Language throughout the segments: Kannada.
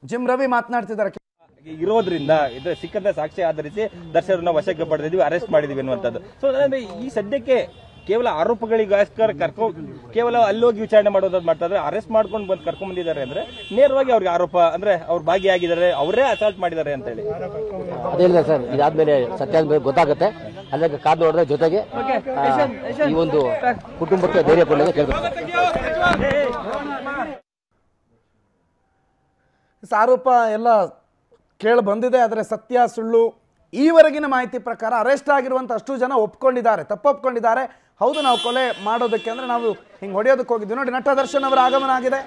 ಜಿಮ್ ರವಿ ಮಾತನಾಡ್ತಿದ್ದಾರೆ. ಇರೋದ್ರಿಂದ ಇದು ಸಿಕ್ಕಂತ ಸಾಕ್ಷಿ ಆಧರಿಸಿ ದರ್ಶನ ವಶಕ್ಕೆ ಪಡೆದಿದ್ವಿ, ಅರೆಸ್ಟ್ ಮಾಡಿದೀವಿ ಅನ್ನುವಂಥದ್ದು. ಸೊ ಈ ಸದ್ಯಕ್ಕೆ ಕೇವಲ ಆರೋಪಗಳಿಗೋಸ್ಕರ ಕೇವಲ ಅಲ್ಲೋಗಿ ವಿಚಾರಣೆ ಮಾಡೋದು ಮಾಡ್ತಾ ಇದ್ರೆ, ಅರೆಸ್ಟ್ ಮಾಡ್ಕೊಂಡು ಬಂದು ಕರ್ಕೊಂಡ್ ಬಂದಿದ್ದಾರೆ ಅಂದ್ರೆ ನೇರವಾಗಿ ಅವ್ರಿಗೆ ಆರೋಪ ಅಂದ್ರೆ ಅವ್ರು ಭಾಗಿಯಾಗಿದ್ದಾರೆ, ಅವರೇ ಅಸಾಲ್ಟ್ ಮಾಡಿದ್ದಾರೆ ಅಂತ ಹೇಳಿ. ಅದೇನಿಲ್ಲ ಸರ್, ಇದಾದ್ಮೇಲೆ ಸತ್ಯ ಗೊತ್ತಾಗುತ್ತೆ. ಅಲ್ಲೇ ಕಾದ್ ನೋಡಿದ್ರೆ ಜೊತೆಗೆ ಈ ಒಂದು ಕುಟುಂಬಕ್ಕೆ ಧೈರ್ಯ ಕೊಡಲಿಕ್ಕೆ ಕೇಳ್ಬೇಕು. ಆರೋಪ ಎಲ್ಲ ಕೇಳಿ ಬಂದಿದೆ, ಆದರೆ ಸತ್ಯ ಸುಳ್ಳು ಈವರೆಗಿನ ಮಾಹಿತಿ ಪ್ರಕಾರ ಅರೆಸ್ಟ್ ಆಗಿರುವಂಥ ಅಷ್ಟು ಜನ ಒಪ್ಕೊಂಡಿದ್ದಾರೆ, ತಪ್ಪೊಪ್ಕೊಂಡಿದ್ದಾರೆ. ಹೌದು, ನಾವು ಕೊಲೆ ಮಾಡೋದಕ್ಕೆ ಅಂದರೆ ನಾವು ಹಿಂಗೆ ಹೊಡೆಯೋದಕ್ಕೆ ಹೋಗಿದ್ವಿ. ನೋಡಿ, ನಟ ದರ್ಶನ್ ಅವರ ಆಗಮನ ಆಗಿದೆ.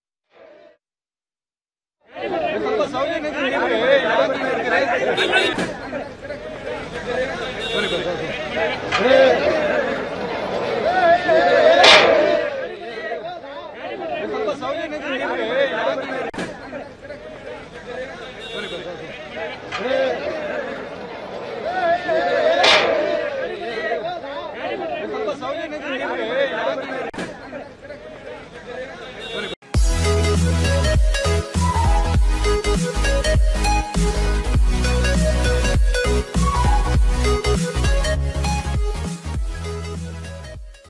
ಸ್ವಲ್ಪ